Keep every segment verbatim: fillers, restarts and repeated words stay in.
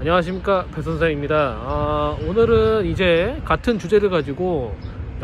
안녕하십니까, 배 선생입니다. 아, 오늘은 이제 같은 주제를 가지고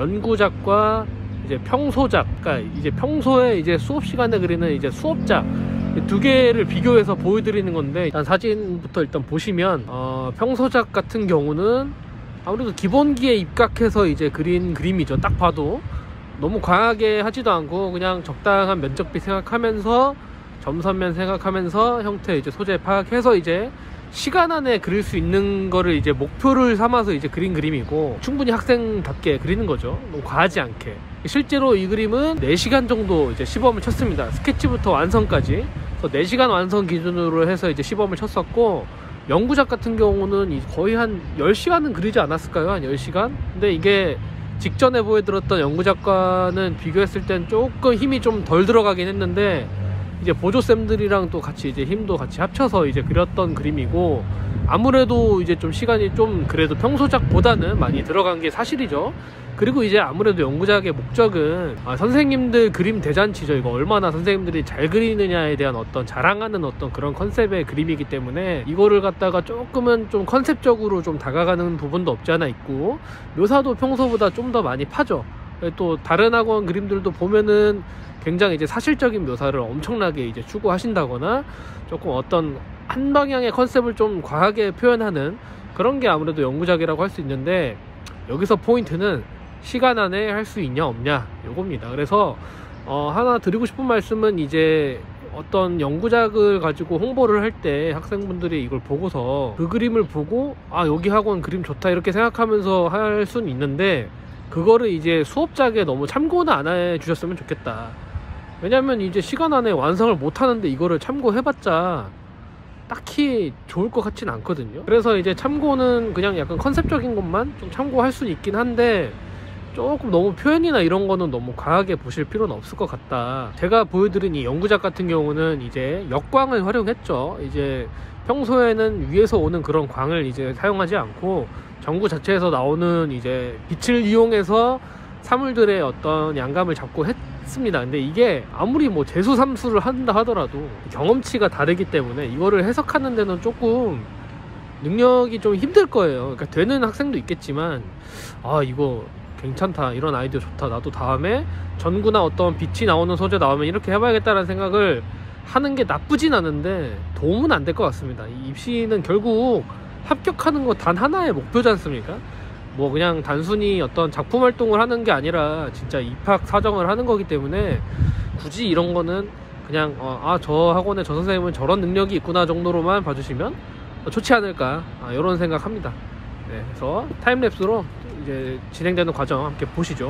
연구작과 이제 평소작, 그러니까 이제 평소에 이제 수업 시간에 그리는 이제 수업작 두 개를 비교해서 보여드리는 건데, 일단 사진부터 일단 보시면 어, 평소작 같은 경우는 아무래도 기본기에 입각해서 이제 그린 그림이죠. 딱 봐도 너무 과하게 하지도 않고 그냥 적당한 면적비 생각하면서 점선면 생각하면서 형태 이제 소재 파악해서 이제 시간 안에 그릴 수 있는 거를 이제 목표를 삼아서 이제 그린 그림이고, 충분히 학생답게 그리는 거죠. 너무 과하지 않게. 실제로 이 그림은 네 시간 정도 이제 시범을 쳤습니다. 스케치부터 완성까지. 그래서 네 시간 완성 기준으로 해서 이제 시범을 쳤었고, 연구작 같은 경우는 거의 한 열 시간은 그리지 않았을까요? 한 열 시간? 근데 이게 직전에 보여드렸던 연구작과는 비교했을 땐 조금 힘이 좀 덜 들어가긴 했는데, 이제 보조쌤들이랑 또 같이 이제 힘도 같이 합쳐서 이제 그렸던 그림이고, 아무래도 이제 좀 시간이 좀 그래도 평소작보다는 많이 들어간 게 사실이죠. 그리고 이제 아무래도 연구작의 목적은 아, 선생님들 그림 대잔치죠. 이거 얼마나 선생님들이 잘 그리느냐에 대한 어떤 자랑하는 어떤 그런 컨셉의 그림이기 때문에, 이거를 갖다가 조금은 좀 컨셉적으로 좀 다가가는 부분도 없지 않아 있고, 묘사도 평소보다 좀 더 많이 파죠. 또 다른 학원 그림들도 보면은 굉장히 이제 사실적인 묘사를 엄청나게 이제 추구하신다거나, 조금 어떤 한 방향의 컨셉을 좀 과하게 표현하는 그런 게 아무래도 연구작이라고 할 수 있는데, 여기서 포인트는 시간 안에 할 수 있냐 없냐 요겁니다. 그래서 어 하나 드리고 싶은 말씀은, 이제 어떤 연구작을 가지고 홍보를 할 때 학생분들이 이걸 보고서 그 그림을 보고 아 여기 학원 그림 좋다 이렇게 생각하면서 할 수는 있는데, 그거를 이제 수업작에 너무 참고는 안 해주셨으면 좋겠다. 왜냐면 이제 시간 안에 완성을 못 하는데 이거를 참고해봤자 딱히 좋을 것 같진 않거든요. 그래서 이제 참고는 그냥 약간 컨셉적인 것만 좀 참고할 수 있긴 한데, 조금 너무 표현이나 이런 거는 너무 과하게 보실 필요는 없을 것 같다. 제가 보여드린 이 연구작 같은 경우는 이제 역광을 활용했죠. 이제 평소에는 위에서 오는 그런 광을 이제 사용하지 않고 전구 자체에서 나오는 이제 빛을 이용해서 사물들의 어떤 양감을 잡고 했습니다. 근데 이게 아무리 뭐 재수 삼수를 한다 하더라도 경험치가 다르기 때문에 이거를 해석하는 데는 조금 능력이 좀 힘들 거예요. 그러니까 되는 학생도 있겠지만, 아 이거 괜찮다, 이런 아이디어 좋다, 나도 다음에 전구나 어떤 빛이 나오는 소재 나오면 이렇게 해봐야겠다는 생각을 하는 게 나쁘진 않은데 도움은 안 될 것 같습니다. 이 입시는 결국 합격하는 거 단 하나의 목표지 않습니까? 뭐 그냥 단순히 어떤 작품 활동을 하는 게 아니라 진짜 입학 사정을 하는 거기 때문에, 굳이 이런 거는 그냥 어, 아 저 학원에 저 선생님은 저런 능력이 있구나 정도로만 봐주시면 좋지 않을까, 아, 이런 생각합니다. 네, 그래서 타임랩스로 이제 진행되는 과정 함께 보시죠.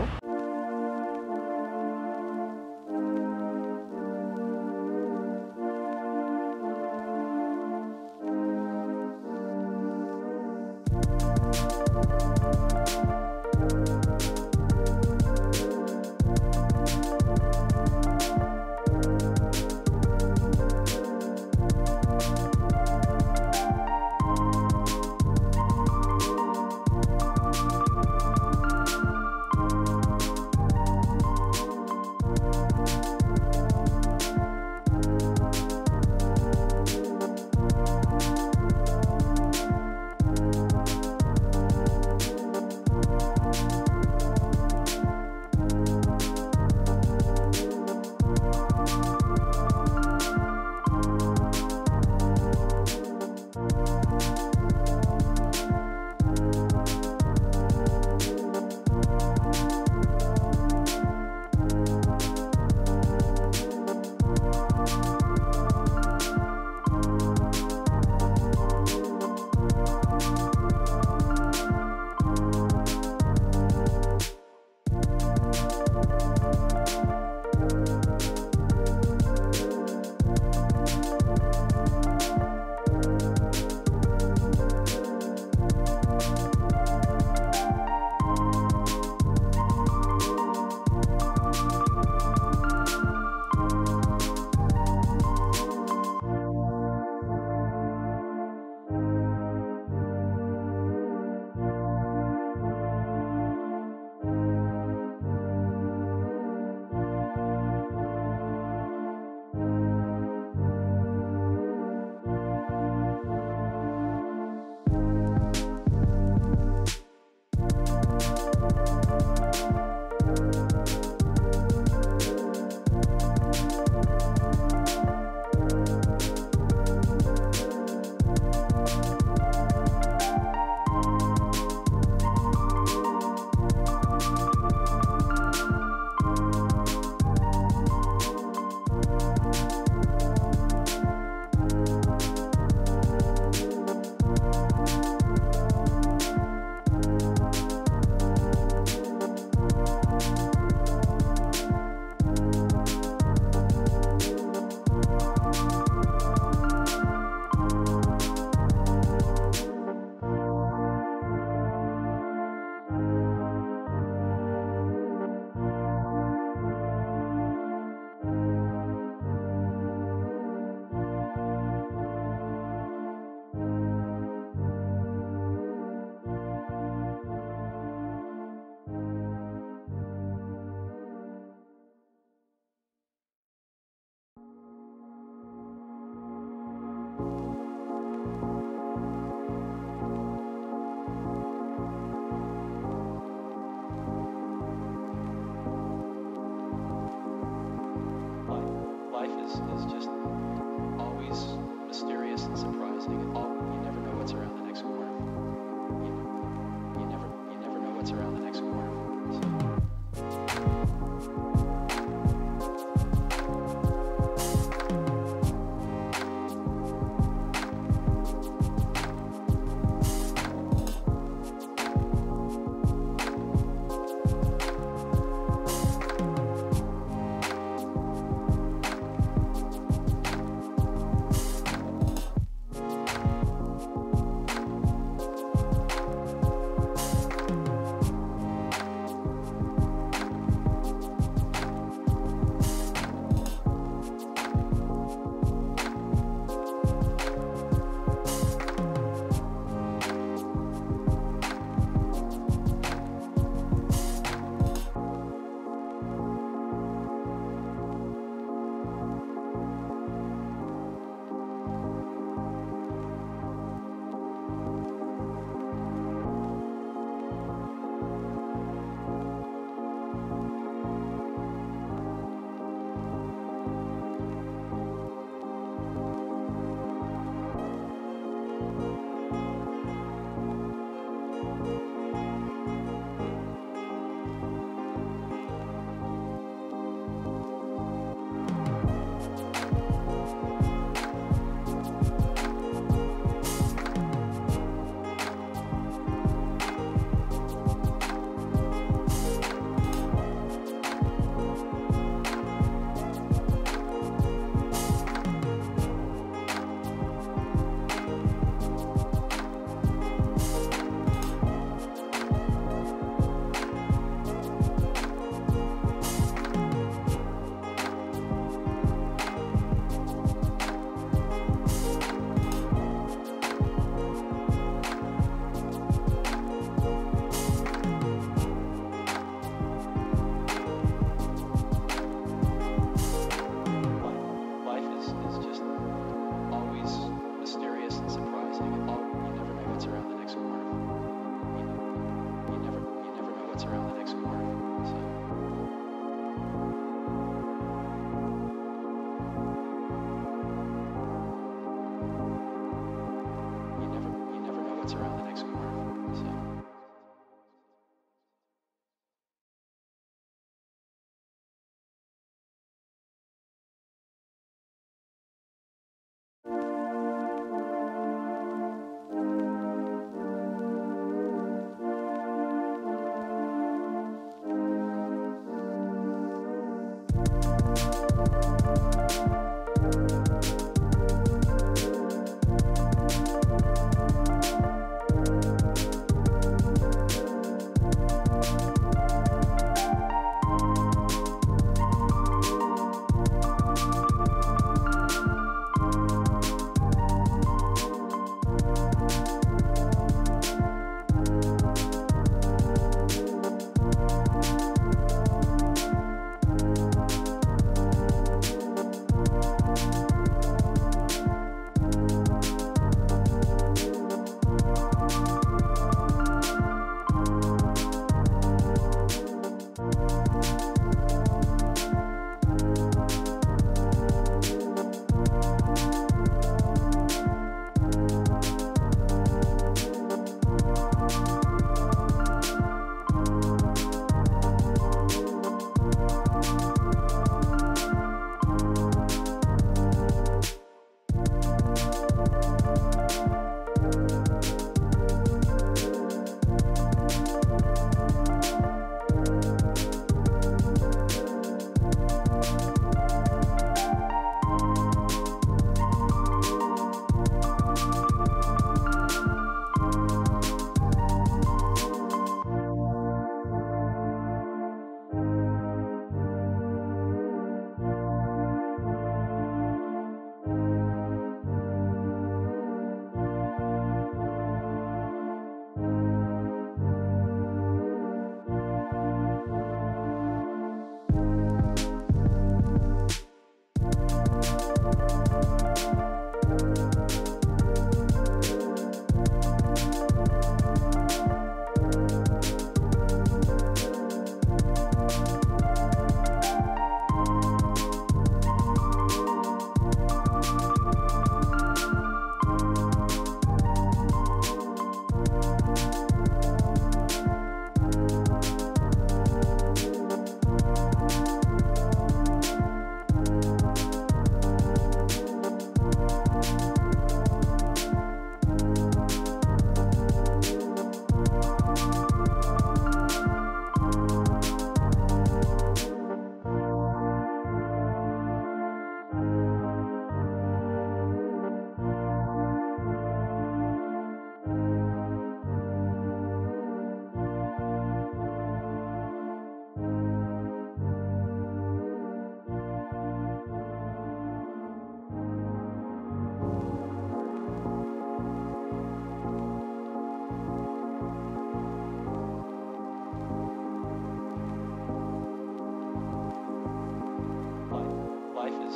is just always mysterious and surprising. And all, you never know what's around the next corner. You, you never, you never know what's around the next corner. So.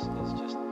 is, is just